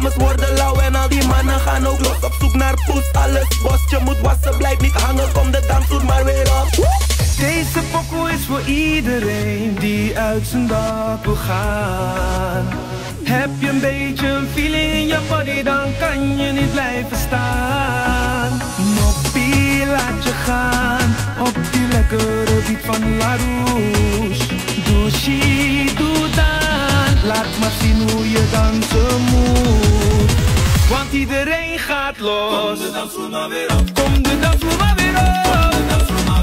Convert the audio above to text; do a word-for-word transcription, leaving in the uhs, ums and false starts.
dames worden lauw en al die mannen gaan ook los op zoek naar poes. Alles bos, je moet wassen, blijf niet hangen, kom de dansvoet maar weer op. Deze pokoe is voor iedereen die uit zijn dak wil gaan. Heb je een beetje een feeling in je body, dan kan je niet blijven staan. Moppie, laat je gaan op die lekkere beat van La Rouge. Doe she, doe dan, laat maar zien hoe je dansen moet. Want iedereen gaat los. Kom de dansvloer maar weer op. Kom de dansvloer maar weer op.